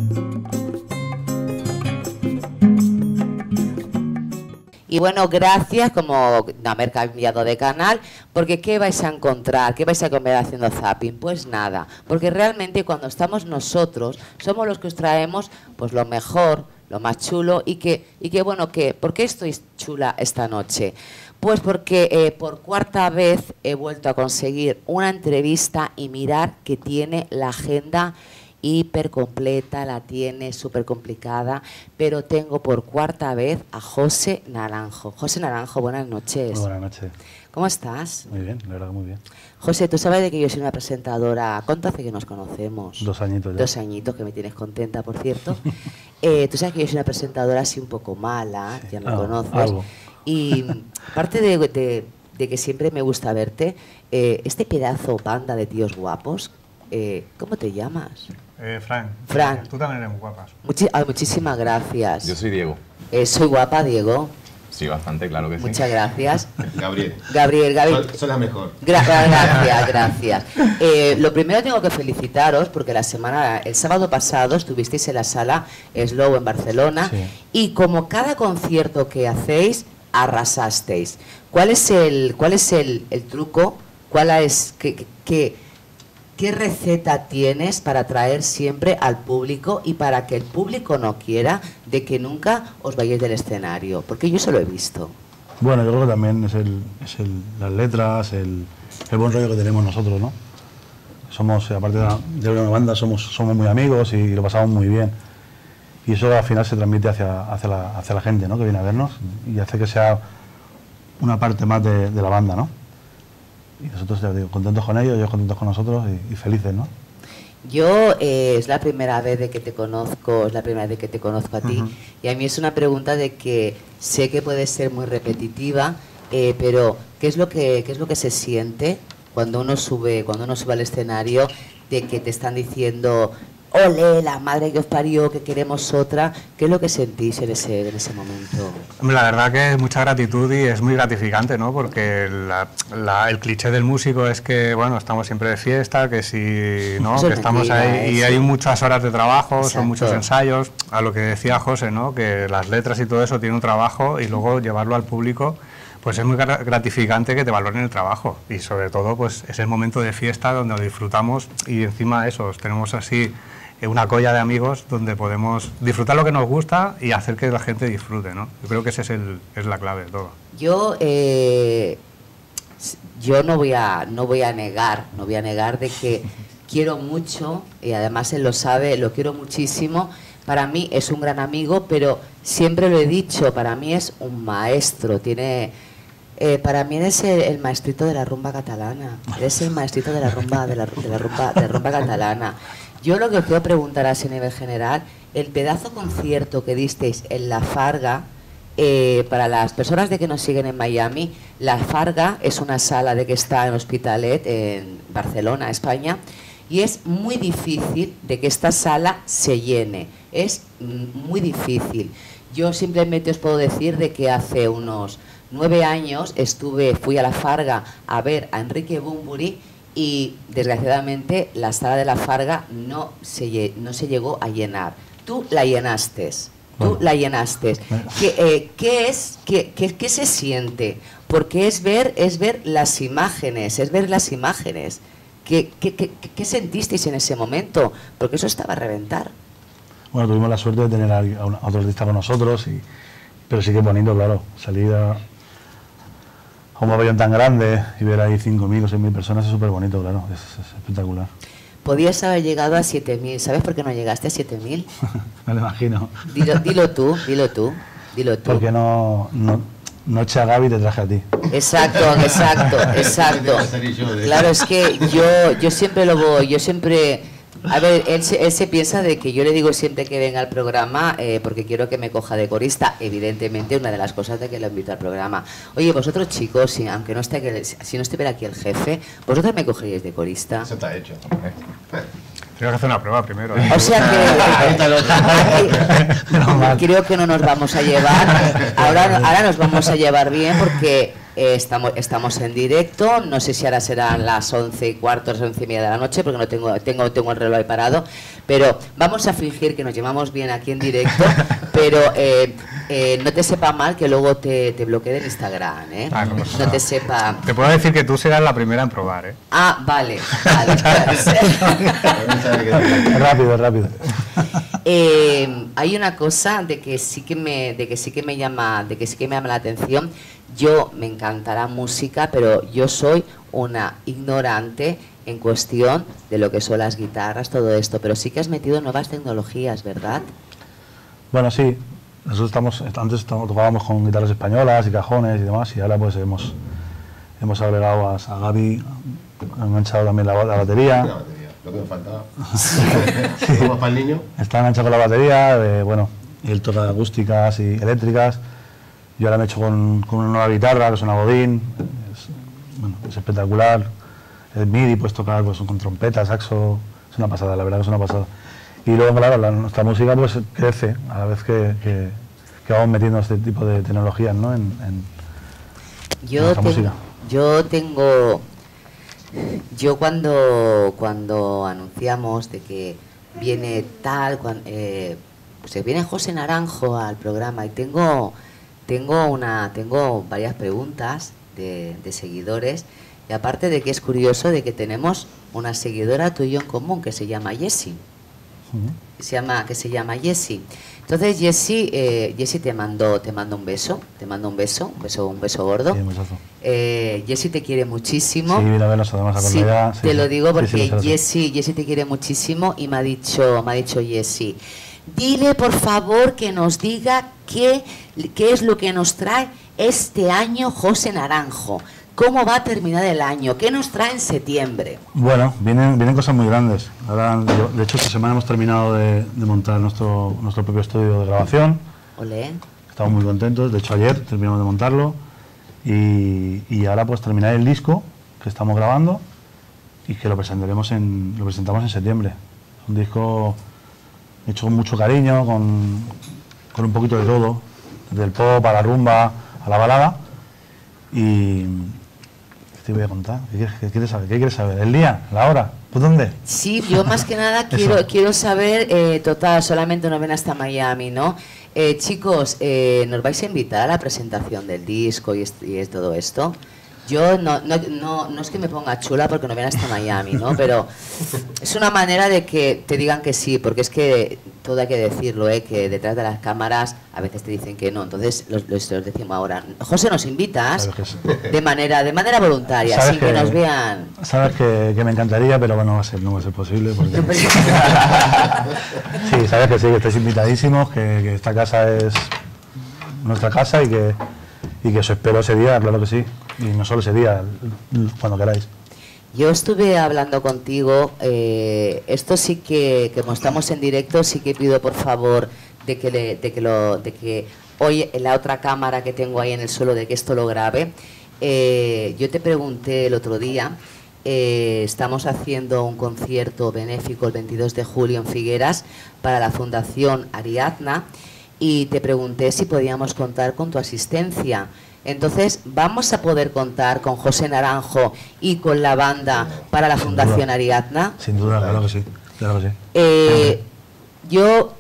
Y bueno, gracias como haber cambiado de canal, porque ¿qué vais a encontrar? ¿Qué vais a comer haciendo zapping? Pues nada, porque realmente cuando estamos nosotros, somos los que os traemos pues lo mejor, lo más chulo, y que bueno, ¿por qué estoy chula esta noche? Pues porque por cuarta vez he vuelto a conseguir una entrevista y mirar que tiene la agenda hiper completa, la tiene súper complicada, pero tengo por cuarta vez a José Naranjo. José Naranjo, buenas noches. Muy buenas noches. ¿Cómo estás? Muy bien, la verdad, muy bien. José, tú sabes de que yo soy una presentadora. ¿Cuánto hace que nos conocemos? 2 añitos ya. 2 añitos, que me tienes contenta, por cierto. Tú sabes que yo soy una presentadora así un poco mala, sí. Ya me conoces. Algo. Y aparte de que siempre me gusta verte, este pedazo banda de tíos guapos, ¿cómo te llamas? Fran. Fran. Tú también eres muy guapa. Muchísimas gracias. Yo soy Diego. Soy guapa, Diego. Sí, bastante, claro que sí. Muchas gracias. Gabriel. Soy la mejor. Gracias. Lo primero tengo que felicitaros porque el sábado pasado estuvisteis en la sala Slow en Barcelona, sí. Y como cada concierto que hacéis, arrasasteis. ¿Cuál es el truco? ¿Qué receta tienes para atraer siempre al público y para que el público no quiera de que nunca os vayáis del escenario? Porque yo eso lo he visto. Bueno, yo creo que también es las letras, el buen rollo que tenemos nosotros, ¿no? Somos, aparte de una banda, somos muy amigos y lo pasamos muy bien. Y eso al final se transmite hacia la gente, ¿no? Que viene a vernos y hace que sea una parte más de la banda, ¿no? Y nosotros, ya digo, contentos con ellos, ellos contentos con nosotros y felices, ¿no? Yo es la primera vez de que te conozco, a ti, y a mí es una pregunta de que sé que puede ser muy repetitiva, pero ¿qué es lo que se siente cuando uno sube al escenario de que te están diciendo ole, la madre que os parió, que queremos otra? ¿Qué es lo que sentís en ese momento? Hombre, la verdad que es mucha gratitud y es muy gratificante, ¿no? Porque el cliché del músico es que, bueno, estamos siempre de fiesta, que si, ¿no? Que estamos ahí y hay muchas horas de trabajo, exacto. Son muchos ensayos. A lo que decía José, ¿no? Que las letras y todo eso tiene un trabajo y luego llevarlo al público, pues es muy gratificante que te valoren el trabajo y sobre todo, pues es el momento de fiesta donde lo disfrutamos y encima eso, tenemos así una colla de amigos donde podemos disfrutar lo que nos gusta y hacer que la gente disfrute, ¿no? Yo creo que esa es la clave de todo. Yo no voy a negar de que quiero mucho, y además él lo sabe, lo quiero muchísimo. Para mí es un gran amigo, pero siempre lo he dicho, para mí es un maestro, para mí eres el maestrito de la rumba catalana, eres el maestrito de la rumba catalana. Yo lo que os quiero preguntar así a nivel general, el pedazo concierto que disteis en La Farga, para las personas de que nos siguen en Miami, La Farga es una sala de que está en Hospitalet, en Barcelona, España, y es muy difícil de que esta sala se llene, es muy difícil. Yo simplemente os puedo decir de que hace unos 9 años fui a La Farga a ver a Enrique Bunbury y desgraciadamente la sala de La Farga no se llegó a llenar. Tú la llenaste. ¿Qué se siente? Porque es ver las imágenes, ¿Qué sentisteis en ese momento? Porque eso estaba a reventar. Bueno, tuvimos la suerte de tener a otro artista con nosotros, pero sí que es bonito, claro, salir a un pabellón tan grande y ver ahí 5.000 o 6.000 personas es súper bonito, claro, es espectacular. Podías haber llegado a 7.000, ¿sabes por qué no llegaste a 7.000? Me lo imagino. Dilo tú. Porque no eché a Gaby y te traje a ti. Exacto. Claro, es que yo siempre a ver, él se piensa de que yo le digo siempre que venga al programa porque quiero que me coja de corista, evidentemente una de las cosas de que lo invito al programa. Oye, vosotros chicos, si no estuviera aquí el jefe, ¿vosotros me cogeríais de corista? Eso está hecho. Tengo que hacer una prueba primero. O sea que creo que no nos vamos a llevar. Ahora nos vamos a llevar bien porque Estamos en directo, no sé si ahora serán las 11:15, las 11:30 de la noche, porque no tengo el reloj ahí parado, pero vamos a fingir que nos llevamos bien aquí en directo, pero no te sepa mal que luego te bloquee del Instagram, ¿eh? No te sepa... Te puedo decir que tú serás la primera en probar, ¿eh? Ah, vale. Rápido. Hay una cosa de que sí que me llama la atención. Yo me encanta la música, pero yo soy una ignorante en cuestión de lo que son las guitarras, todo esto, pero sí que has metido nuevas tecnologías, ¿verdad? Bueno, sí. Nosotros antes tocábamos con guitarras españolas y cajones y demás, y ahora pues hemos agregado a Gaby, han enganchado también la batería. La batería, lo que me faltaba. ¿Cómo para el niño? Está enganchado con la batería, bueno, y él toca acústicas y eléctricas. Yo ahora me he hecho con una nueva guitarra, que es una Godín, es espectacular. El MIDI, puedes tocar pues, con trompeta, saxo, es una pasada, la verdad que es una pasada. Y luego, claro, nuestra música pues crece a la vez que vamos metiendo este tipo de tecnologías, ¿no? en nuestra música. Yo cuando anunciamos de que viene tal, pues viene José Naranjo al programa y tengo varias preguntas de seguidores, y aparte de que es curioso de que tenemos una seguidora tú y yo en común que se llama Jessie. Que se llama Jessie. Entonces Jessie te mando un beso, un beso gordo. Sí, Jessie te quiere muchísimo. Sí, vino a vernos además a sí, ella. Te lo digo porque Jessie te quiere muchísimo y me ha dicho Jessie, dile por favor que nos diga qué es lo que nos trae este año José Naranjo. ¿Cómo va a terminar el año? ¿Qué nos trae en septiembre? Bueno, vienen cosas muy grandes. Ahora, de hecho, esta semana hemos terminado de montar nuestro propio estudio de grabación. Olé. Estamos muy contentos. De hecho, ayer terminamos de montarlo. Y ahora pues terminar el disco que estamos grabando y que lo presentamos en septiembre. Un disco hecho con mucho cariño, con un poquito de todo, desde el pop a la rumba, a la balada. Y te voy a contar. ¿Qué quieres saber? ¿Qué quieres saber? ¿El día? ¿La hora? ¿Por dónde? Sí, yo más que nada quiero saber, total, solamente nos ven hasta Miami, ¿no? Chicos, ¿nos vais a invitar a la presentación del disco y es todo esto? Yo no es que me ponga chula porque no ven hasta Miami, ¿no? Pero es una manera de que te digan que sí, porque es que todo hay que decirlo, que detrás de las cámaras a veces te dicen que no, entonces los decimos ahora. José, ¿nos invitas? De manera voluntaria, sin que nos vean. Sabes que me encantaría, pero bueno, no va a ser posible. Porque... Sí, sabes que sí, que estáis invitadísimos, que esta casa es nuestra casa y que os espero ese día, claro que sí. Y no solo ese día, cuando queráis. Yo estuve hablando contigo, esto sí que como estamos en directo, sí que pido por favor de que hoy en la otra cámara que tengo ahí en el suelo, de que esto lo grabe. Yo te pregunté el otro día, estamos haciendo un concierto benéfico el 22 de julio en Figueras para la Fundación Ariadna y te pregunté si podíamos contar con tu asistencia. Entonces, ¿vamos a poder contar con José Naranjo y con la banda para la Fundación Ariadna? Sin duda, claro que sí. Claro que sí. Yo,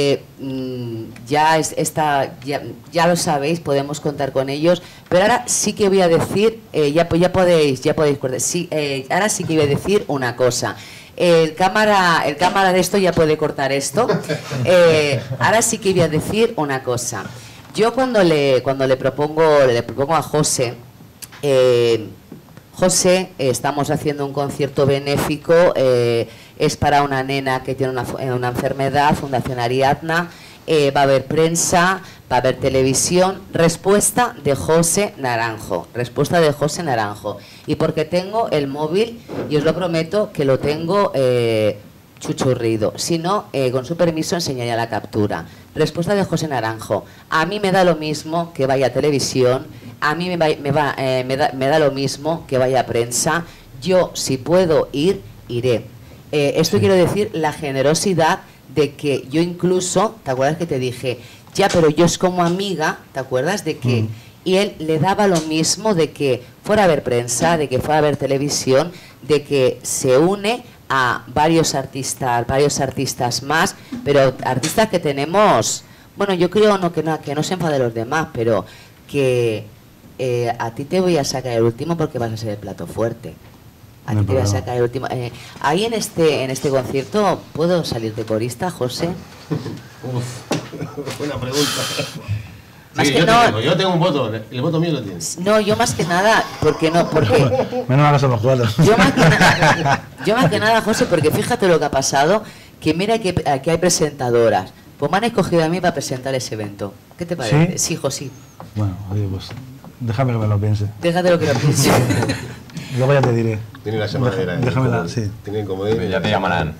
ya lo sabéis, podemos contar con ellos, pero ahora sí que voy a decir, ya podéis, sí, ahora sí que voy a decir una cosa. El cámara de esto ya puede cortar esto. Ahora sí que voy a decir una cosa. Yo cuando le propongo a José, estamos haciendo un concierto benéfico, es para una nena que tiene una enfermedad, Fundación Ariadna, va a haber prensa, va a haber televisión, respuesta de José Naranjo, y porque tengo el móvil, y os lo prometo que lo tengo chuchurrido, si no, con su permiso enseñaría la captura. Respuesta de José Naranjo: a mí me da lo mismo que vaya a televisión, a mí me da lo mismo que vaya a prensa, yo si puedo ir, iré. Esto quiero decir la generosidad de que yo incluso, ¿te acuerdas que te dije? Ya, pero yo es como amiga, ¿te acuerdas? De que y él le daba lo mismo de que fuera a ver prensa, de que fuera a ver televisión, de que se une a varios artistas más, pero artistas que tenemos, bueno, yo creo que no se enfade los demás, pero que a ti te voy a sacar el último porque vas a ser el plato fuerte. A ti te voy a sacar el último. Ahí en este concierto, ¿puedo salir de corista, José? Buena pregunta. Más Sí, que yo tengo un voto, el voto mío lo tienes. No, yo más que nada, porque Menos mal que somos cuatro. yo más que nada, José, porque fíjate lo que ha pasado, que mira que aquí hay presentadoras. Pues me han escogido a mí para presentar ese evento. ¿Qué te parece? Sí, José. Bueno, oye, pues déjame que me lo piense. Déjate lo que lo piense. Luego ya te diré. Tiene la llamadera. Déjamela, sí. Tienen como él. Ya te llamarán.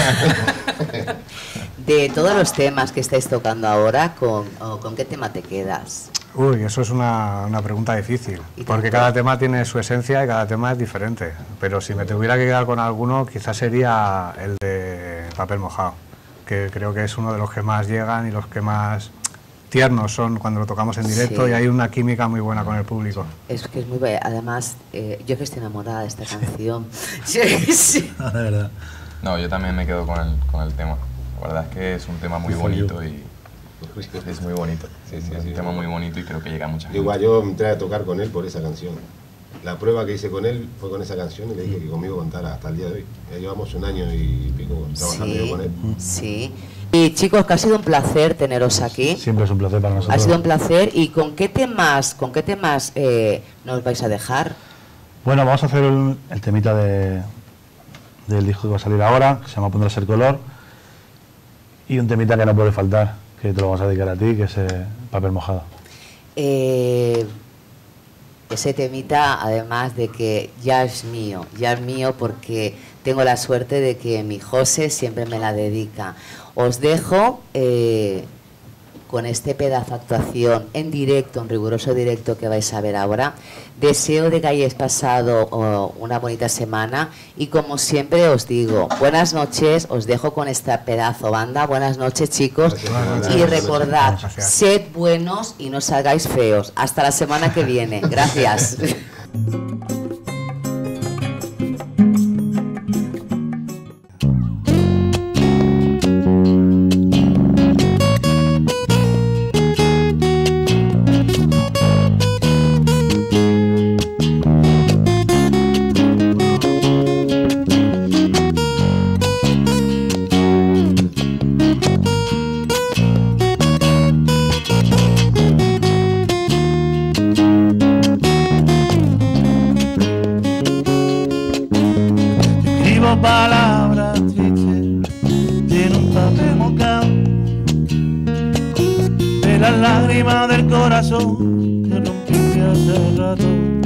De todos los temas que estáis tocando ahora, ¿con qué tema te quedas? Uy, eso es una pregunta difícil, porque cada tema tiene su esencia y cada tema es diferente. Pero si me tuviera que quedar con alguno, quizás sería el de Papel Mojado, que creo que es uno de los que más llegan y los que más tiernos son cuando lo tocamos en directo, y hay una química muy buena con el público. Es que es muy buena. Además, yo que estoy enamorada de esta canción. Sí. De verdad. No, yo también me quedo con el tema. La verdad es que es un tema muy bonito y es muy bonito. Sí, es un tema muy bonito y creo que llega a mucha gente. Igual yo entré a tocar con él por esa canción. La prueba que hice con él fue con esa canción y le dije que conmigo contara hasta el día de hoy. Ya llevamos 1 año y pico trabajando yo con él. Sí. Y chicos, que ha sido un placer teneros aquí. Siempre es un placer para nosotros. Ha sido un placer. ¿Y con qué temas nos vais a dejar? Bueno, vamos a hacer el temita del disco que va a salir ahora, que se llama Pondrá Ser Color, y un temita que no puede faltar, que te lo vamos a dedicar a ti, que es Papel Mojado. Ese temita, además de que ya es mío porque tengo la suerte de que mi José siempre me la dedica. Os dejo con este pedazo de actuación en directo, en riguroso directo que vais a ver ahora. Deseo de que hayáis pasado una bonita semana y como siempre os digo, buenas noches, os dejo con esta pedazo banda, buenas noches chicos, y recordad, sed buenos y no salgáis feos. Hasta la semana que viene, gracias. Palabras tristes en un papel mojado de las lágrimas del corazón que rompiste hace rato.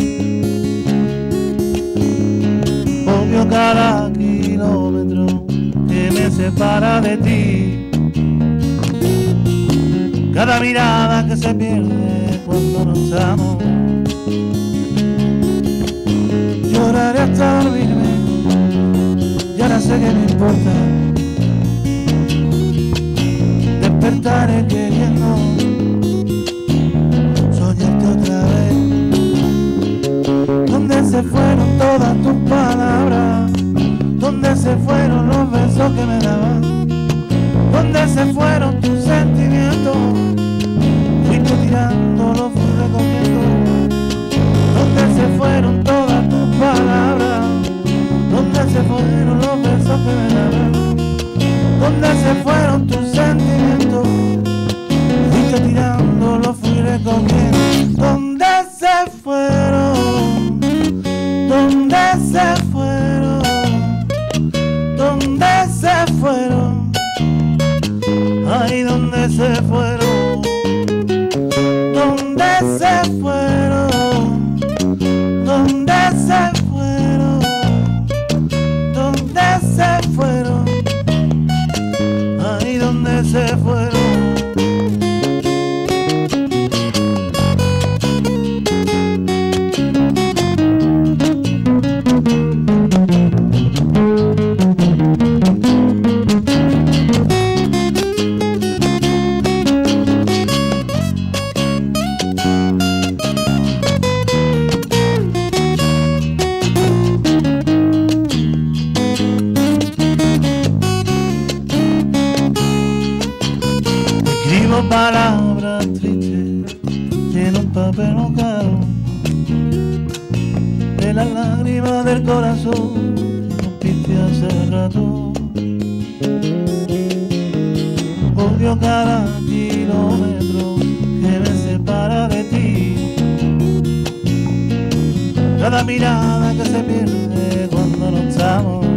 Odio cada kilómetro que me separa de ti, cada mirada que se pierde cuando nos amo. Lloraré hasta dormirme, y ahora sé que me importa. Despertaré queriendo soñarte otra vez. ¿Dónde se fueron todas tus palabras? ¿Dónde se fueron los besos que me daban? ¿Dónde se fueron tus sentimientos? Fuiste tirando, los fui recogiendo. ¿Dónde se fueron todas tus palabras? ¿Dónde se fueron los besos que me daban? ¿Dónde se fueron tus sentimientos? Fuiste tirando, los fui recogiendo. ¿Dónde se fueron? ¿Dónde se fueron? ¿Dónde se fueron? Ay, ¿dónde se fueron? ¿Dónde se fueron? ¿Dónde se fueron? ¿Dónde se fueron? Ay, ¿dónde se fueron? Solo palabras tristes en un papel mojado, de las lágrimas del corazón que nos piste hace rato. Odio cada kilómetro que me separa de ti, cada mirada que se pierde cuando no estamos.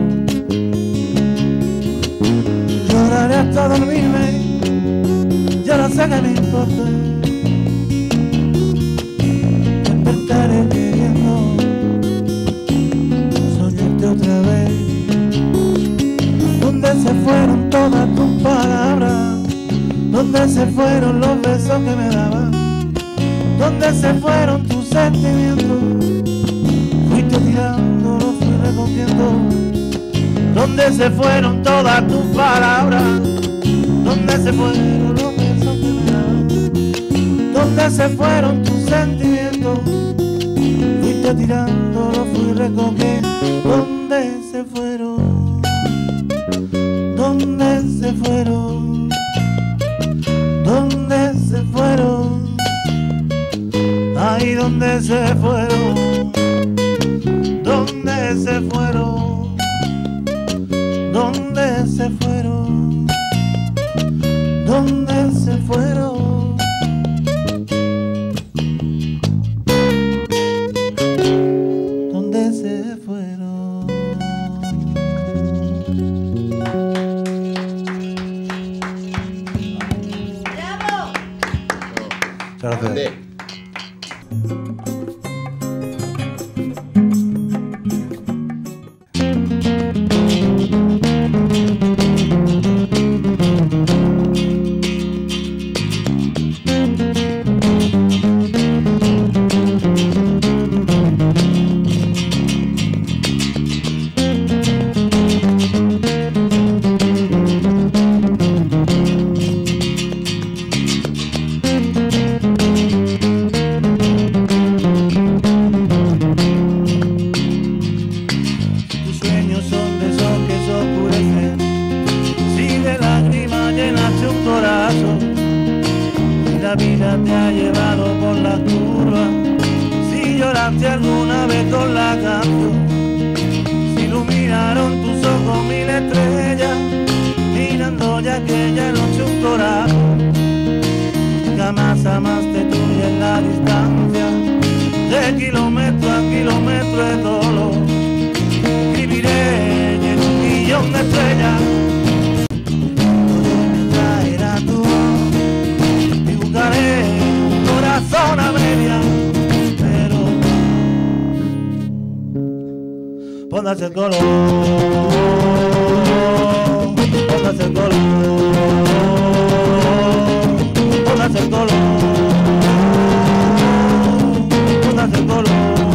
Lloraré hasta dormirme, ya no sé qué me importa. Despertaré queriendo soñarte otra vez. ¿Dónde se fueron todas tus palabras? ¿Dónde se fueron los besos que me daban? ¿Dónde se fueron tus sentimientos? Fuiste tirando, los fui recogiendo. ¿Dónde se fueron todas tus palabras? ¿Dónde se fueron los besos que me daban? ¿Dónde se fueron tus sentimientos? Fuiste tirando, los fui recogiendo. ¿Dónde se fueron? ¿Dónde se fueron? ¿Dónde se fueron? Ay, ¿dónde se fueron? ¿Dónde se fueron? ¿Dónde se fueron? ¿Dónde se fueron? ¿Dónde se fueron? ¡Bravo! Muchas gracias. Póngase el color, póngase el color, póngase el color, póngase el color.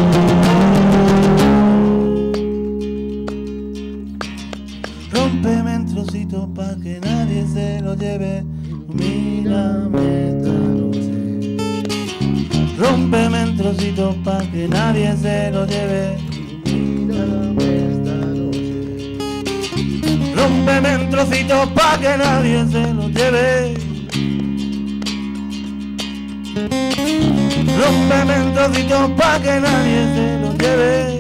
Rómpeme en trocitos pa' que nadie se lo lleve, mírame esta noche. Rómpeme en trocitos pa' que nadie se lo lleve. Rómpeme en trocitos pa' que nadie se lo lleve. Rómpeme en trocitos pa' que nadie se lo lleve.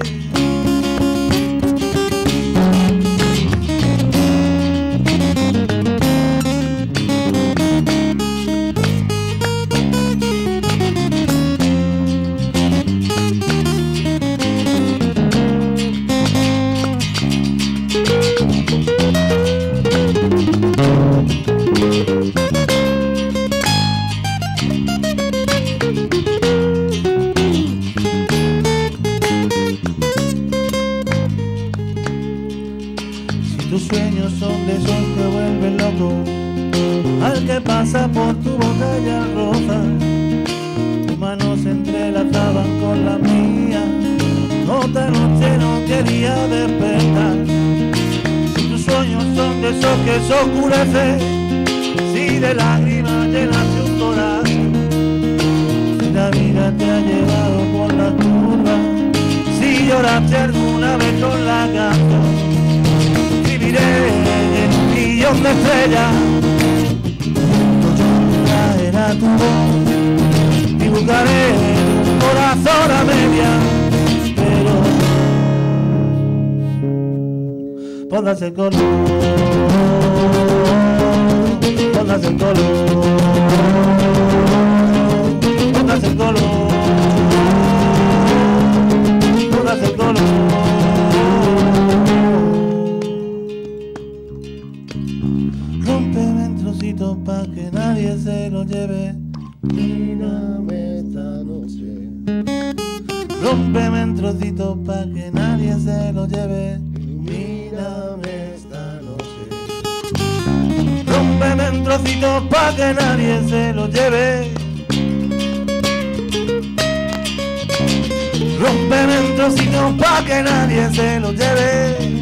Al que pasa por tu botella rosa, tus manos se entrelazaban con la mía. Otra noche no quería despertar. Si tus sueños son de esos que se oscurecen, si de lágrimas llenaste un corazón, si la vida te ha llevado por la curva, si lloraste alguna vez con la canción, viviré en un millón de estrellas. tu voz, dibujaré un corazón a media, pero póngase el color, póngase el color, póngase el color, póngase el color. Rómpeme en trocitos pa' que nadie se lo lleve. Mírame esta noche. Rómpeme en trocitos pa' que nadie se lo lleve. Mírame esta noche. Rómpeme en trocitos pa' que nadie se lo lleve. Rómpeme en trocitos pa' que nadie se lo lleve.